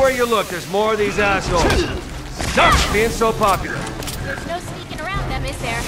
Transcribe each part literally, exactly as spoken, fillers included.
Everywhere you look, there's more of these assholes. Stop being so popular. There's no sneaking around them, is there?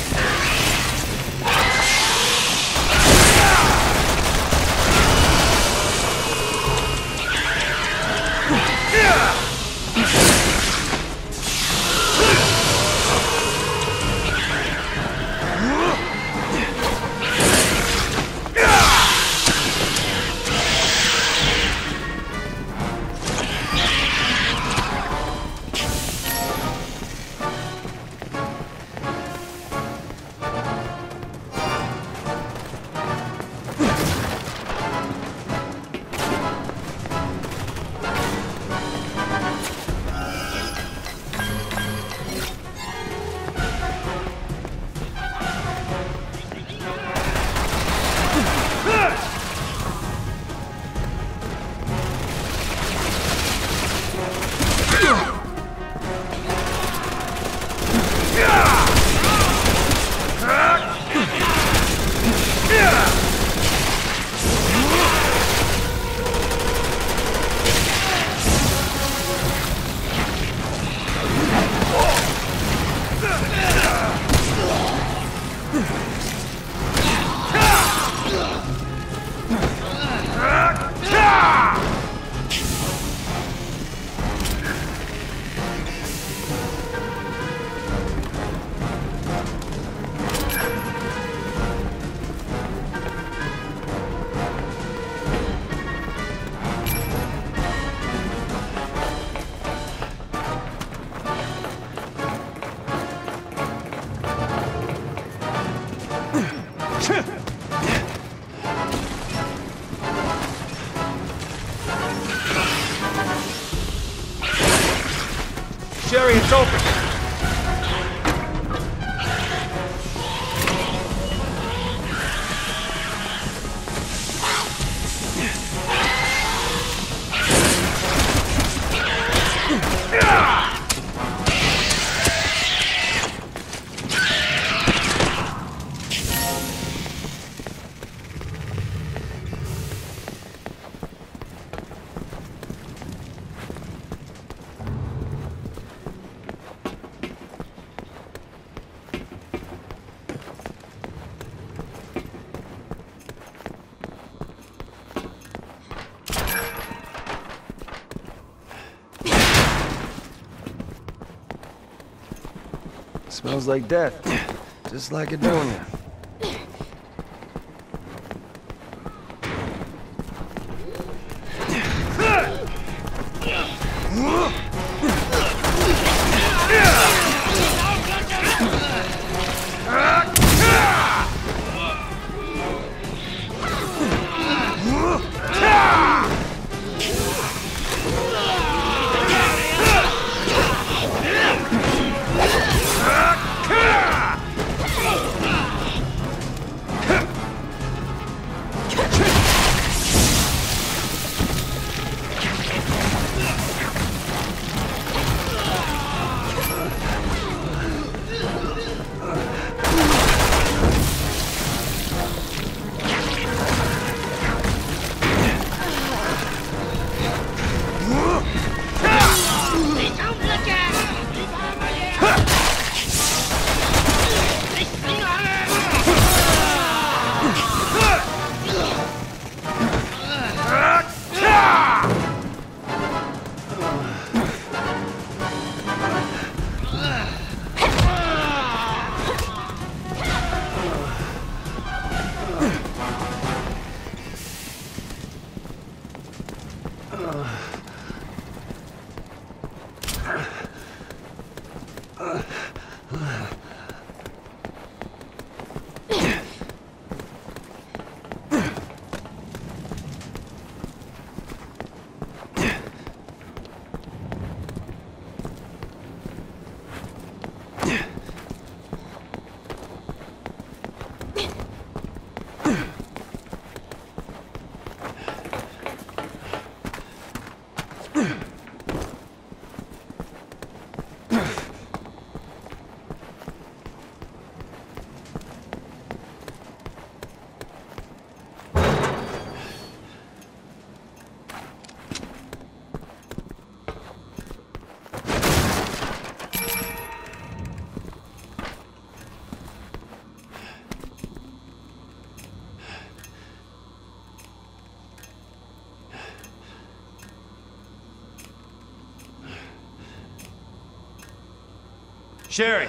Sherry, it's open. Smells like death. Just like it doing it. Sherry.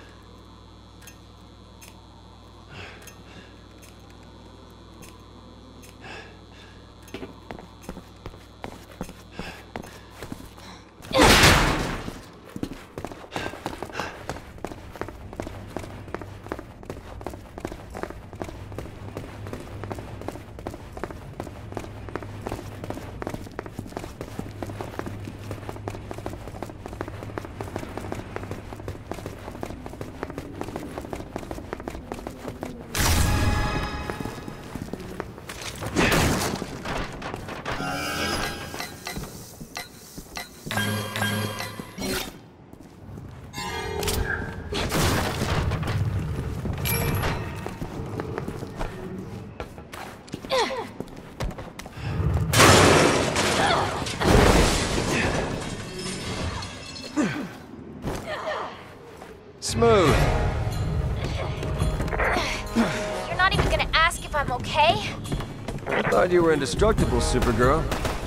Smooth. You're not even gonna ask if I'm okay? I thought you were indestructible, Supergirl.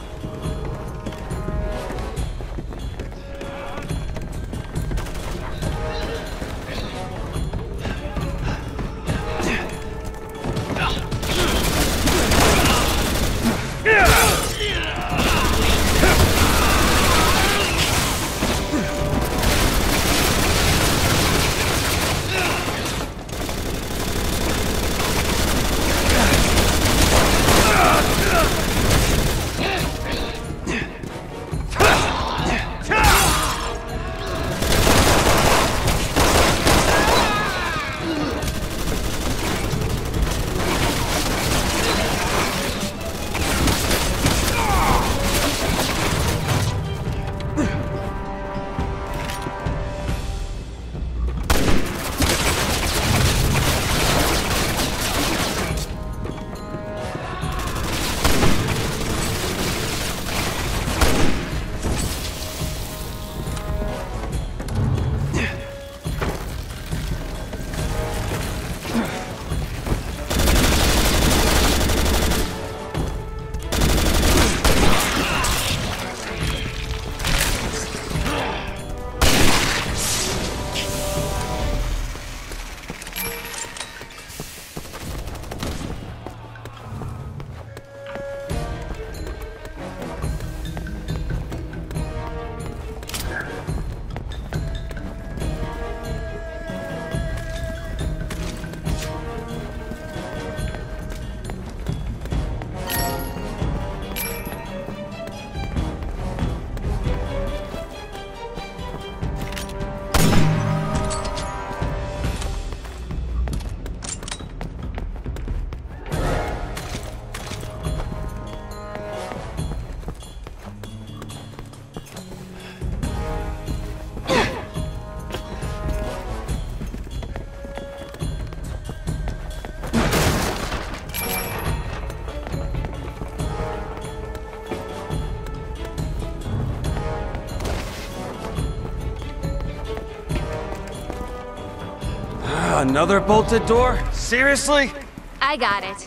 Another bolted door? Seriously? I got it.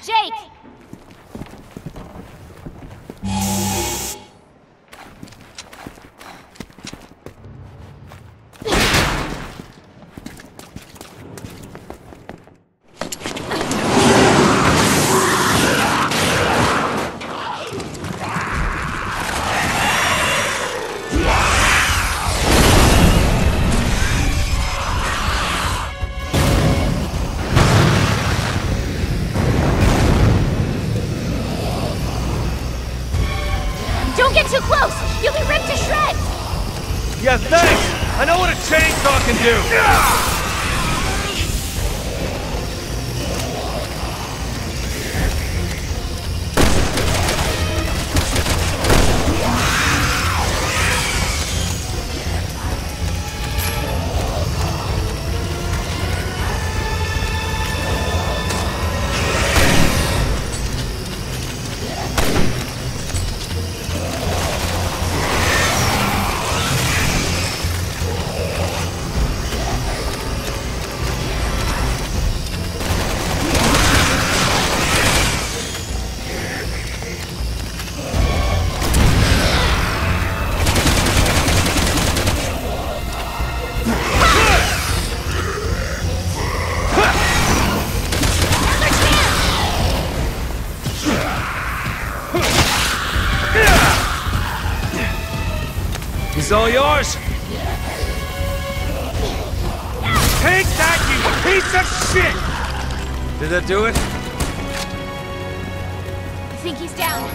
Jake! Don't get too close! You'll be ripped to shreds! Yeah, thanks! I know what a chainsaw can do! He's all yours! Take that, you piece of shit! Did that do it? I think he's down.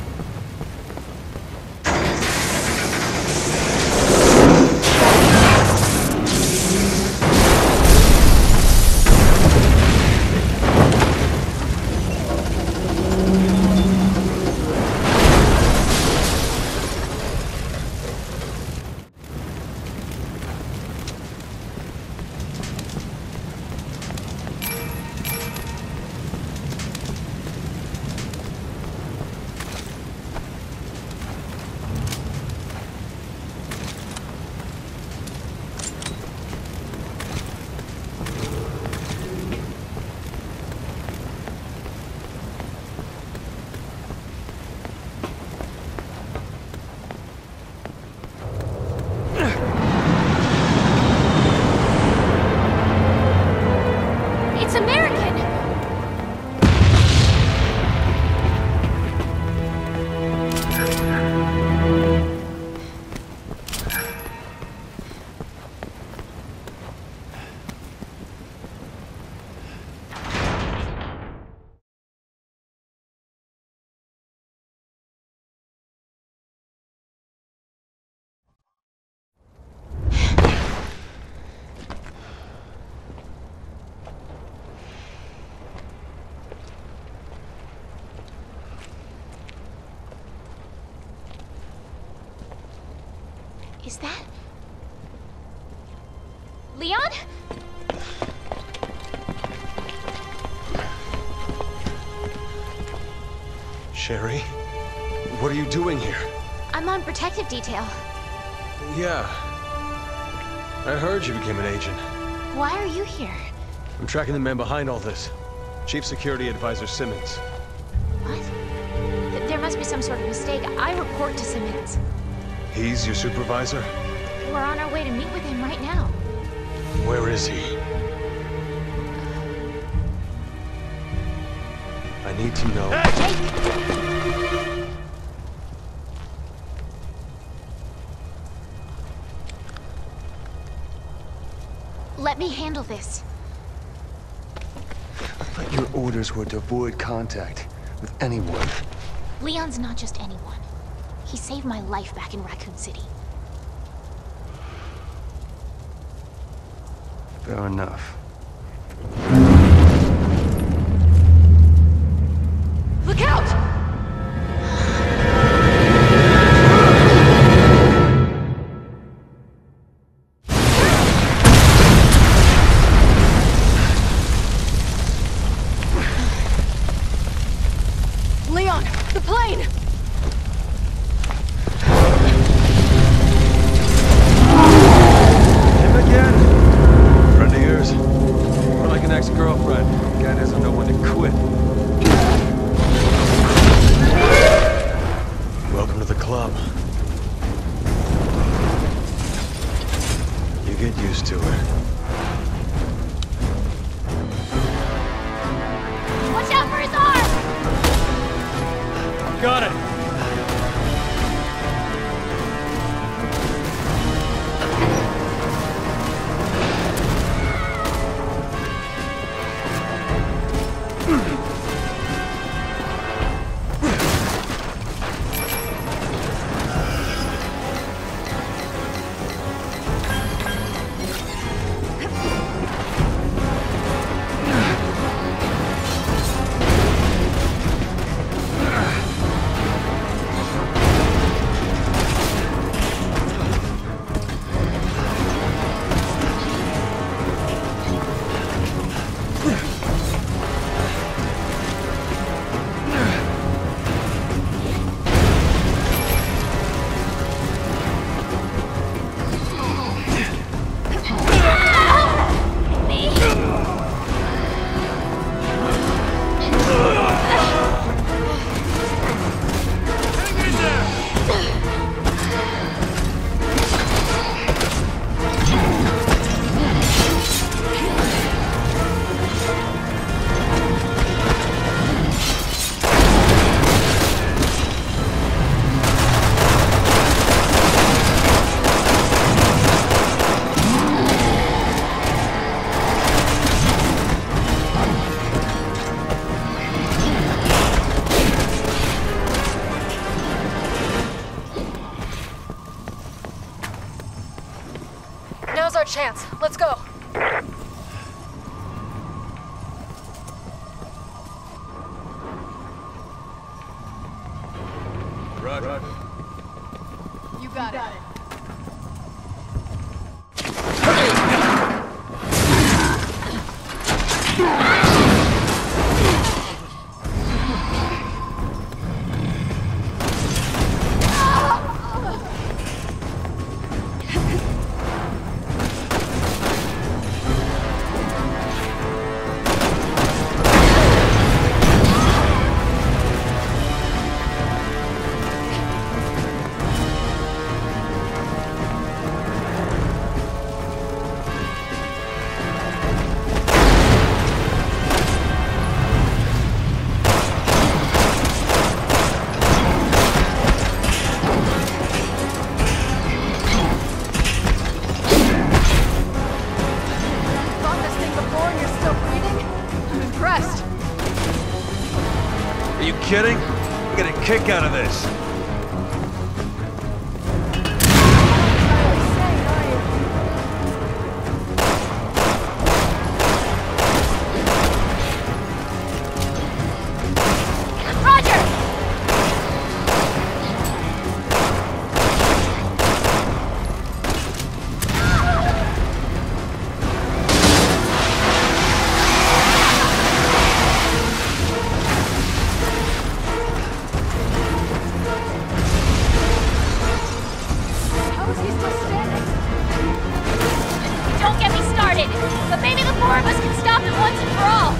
It's American! Is that... Leon? Sherry? What are you doing here? I'm on protective detail. Yeah. I heard you became an agent. Why are you here? I'm tracking the man behind all this. Chief Security Advisor Simmons. What? Th- there must be some sort of mistake. I report to Simmons. He's your supervisor? We're on our way to meet with him right now. Where is he? I need to know. Jake! Let me handle this. But your orders were to avoid contact with anyone. Leon's not just anyone. He saved my life back in Raccoon City. Fair enough. Look out! Leon, the plane! Him again? Friend of yours? More like an ex-girlfriend. Guy doesn't know when to quit. chance. Let's go. Roger. You got it. Are you kidding? I get a kick out of this. But maybe the four of us can stop it once and for all.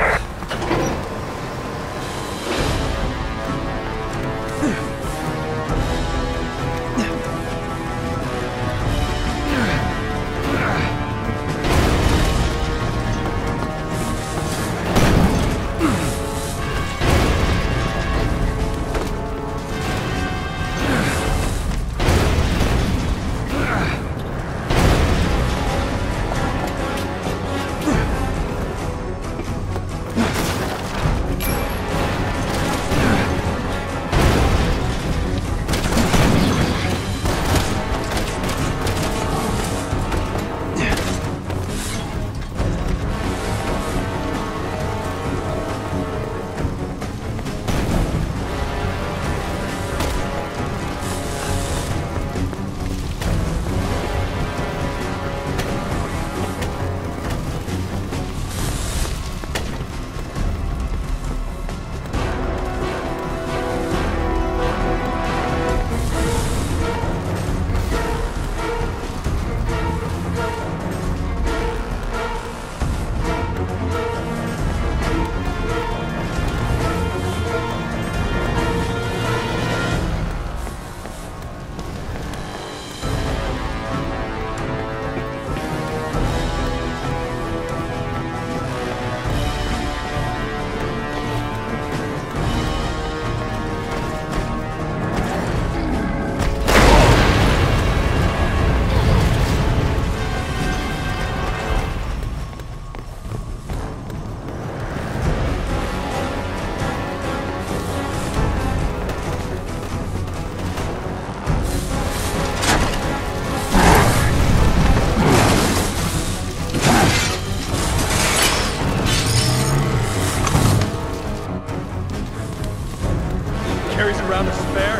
Carries around a spare?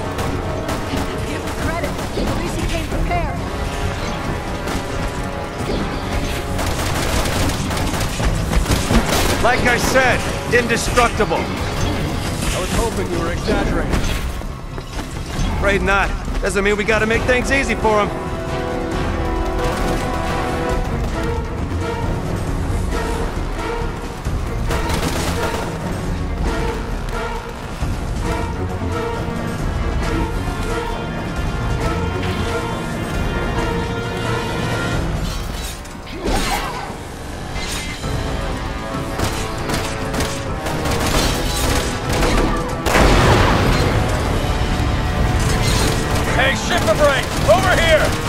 Give him credit. At least he came prepared. Like I said, indestructible. I was hoping you were exaggerating. Afraid not. Doesn't mean we gotta make things easy for him. Hey, ship the brake! Over here!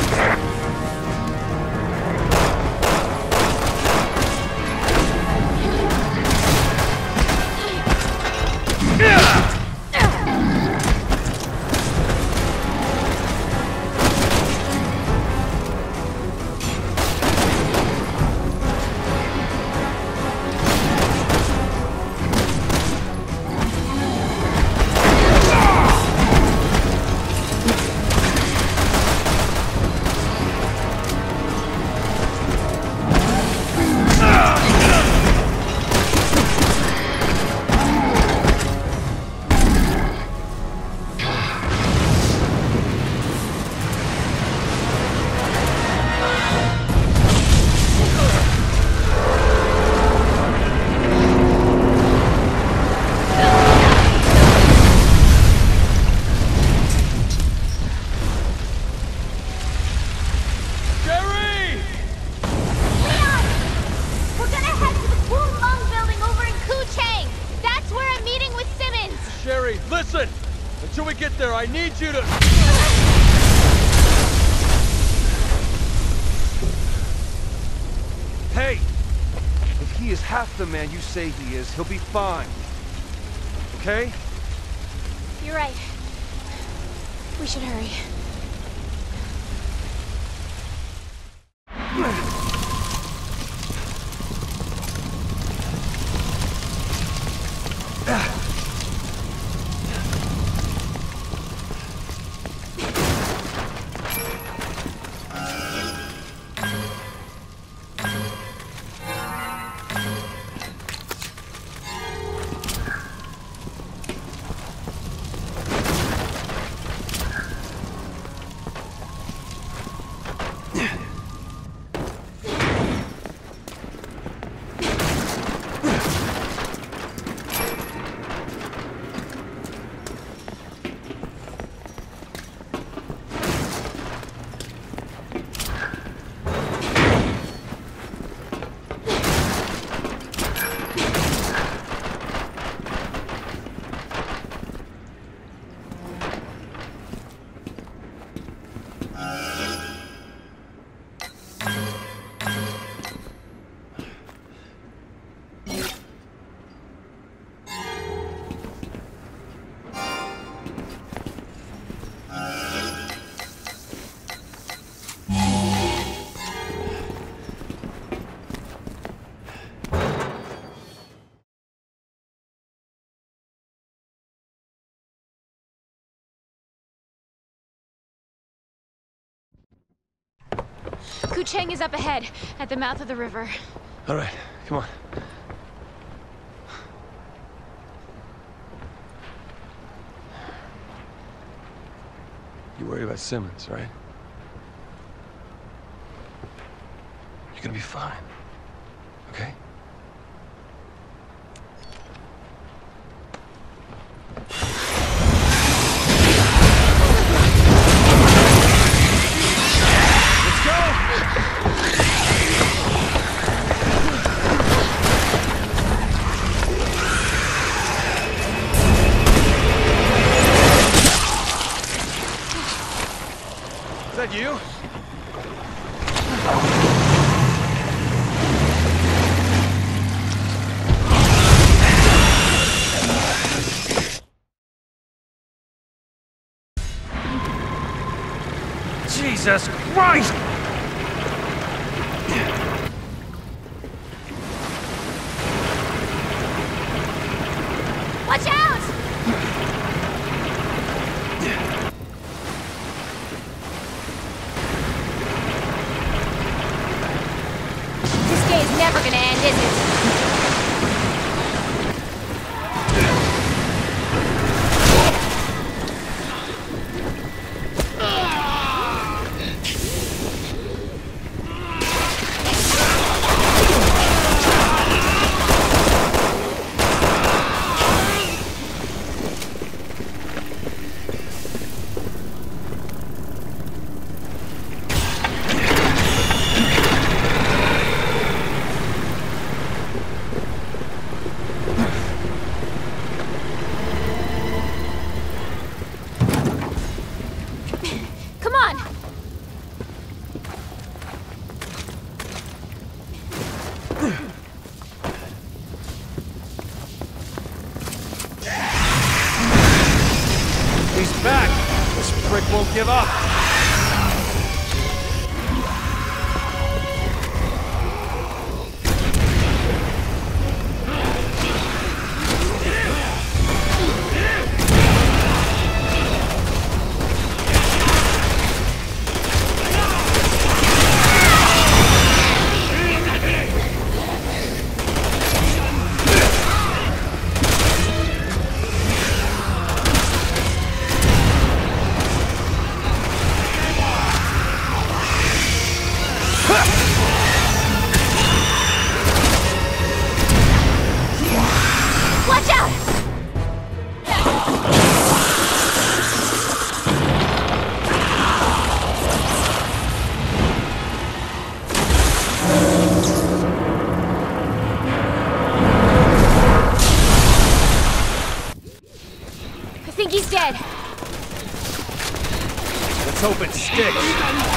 Okay, listen! Until we get there, I need you to... Hey! If he is half the man you say he is, he'll be fine. Okay? You're right. We should hurry. Kucheng is up ahead, at the mouth of the river. All right, come on. You worry about Simmons, right? You're gonna be fine, okay? Is that you? Jesus Christ! Watch out! This day is never gonna end, is it? Come on! He's back! This prick won't give up! think he's dead. Let's hope it sticks.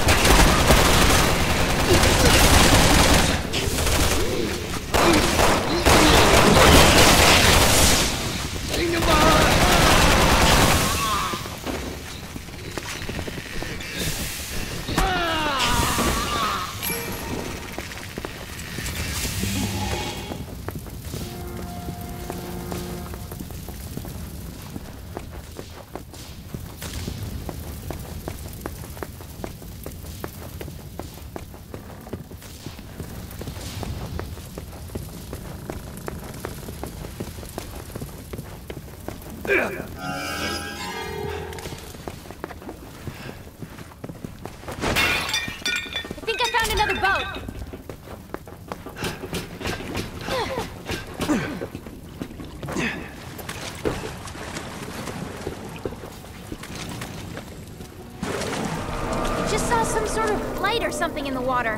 I think I found another boat. Just saw some sort of light or something in the water.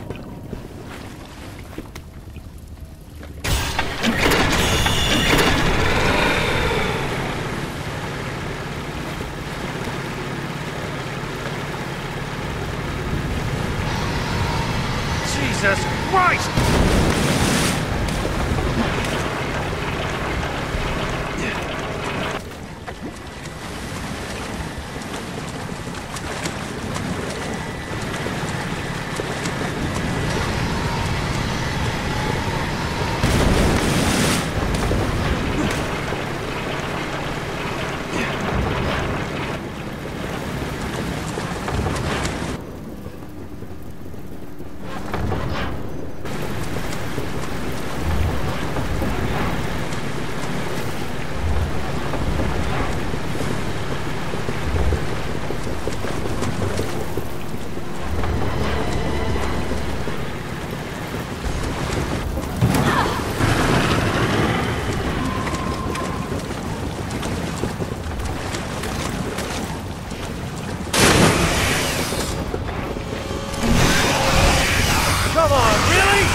Jesus Christ! Come on, really?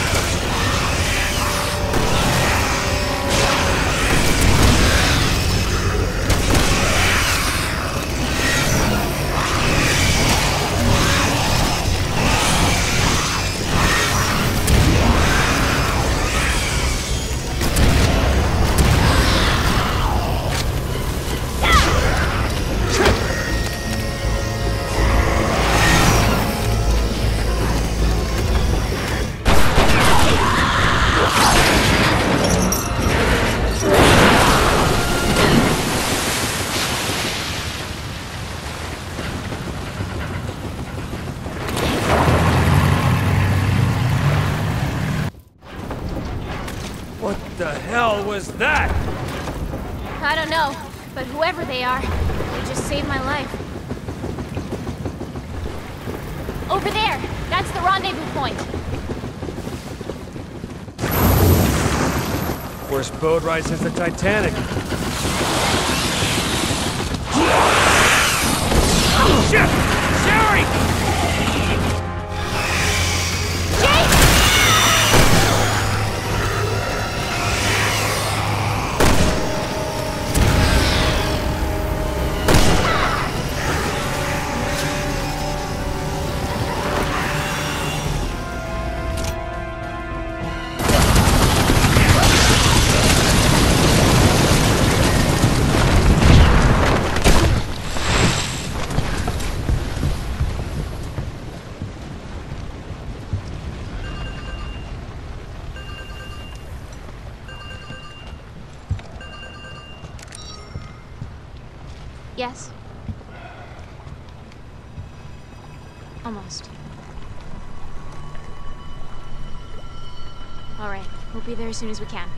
What the hell was that? I don't know, but whoever they are, they just saved my life. Over there! That's the rendezvous point. Worst boat ride since the Titanic. Oh, shit! Sherry! Yes. Almost. All right, we'll be there as soon as we can.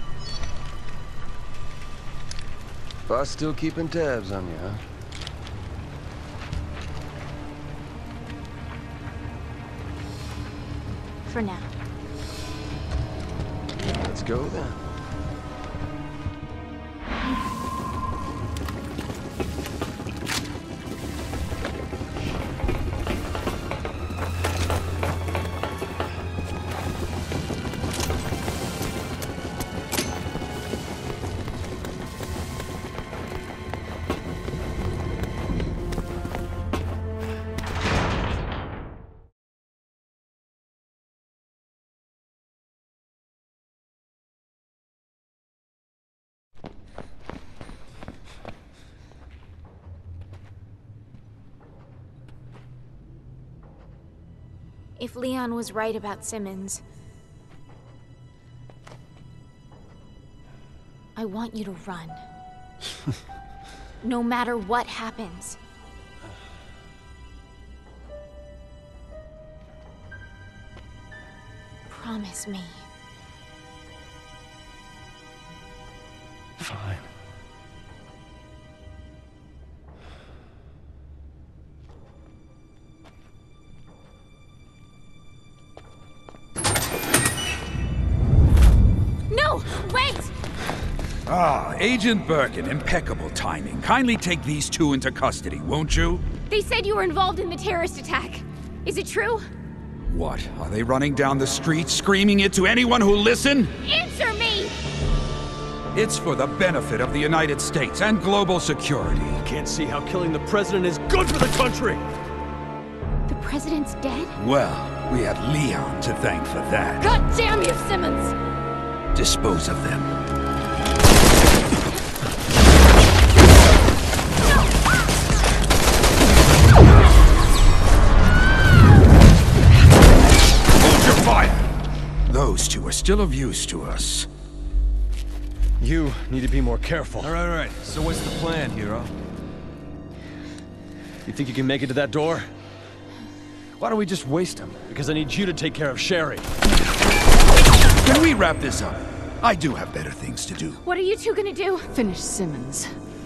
Boss still keeping tabs on you, huh? For now. Let's go then. If Leon was right about Simmons, I want you to run. No matter what happens. Promise me. Fine. No! Wait! Ah, Agent Birkin, impeccable timing. Kindly take these two into custody, won't you? They said you were involved in the terrorist attack. Is it true? What, are they running down the street screaming it to anyone who'll listen? Answer me! It's for the benefit of the United States and global security. Can't see how killing the president is good for the country! The president's dead? Well, we have Leon to thank for that. God damn you, Simmons! Dispose of them. Hold your fire! Those two are still of use to us. You need to be more careful. All right, all right. So what's the plan, hero? You think you can make it to that door? Why don't we just waste him? Because I need you to take care of Sherry. Can we wrap this up? I do have better things to do. What are you two gonna do? Finish Simmons.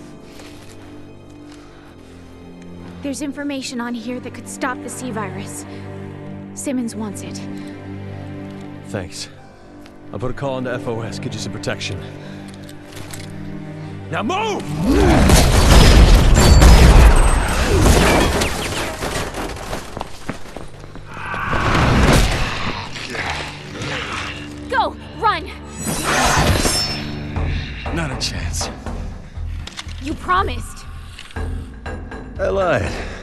There's information on here that could stop the C virus. Simmons wants it. Thanks. I'll put a call into F O S, get you some protection. Now move! Go! Run! Not a chance. You promised! I lied.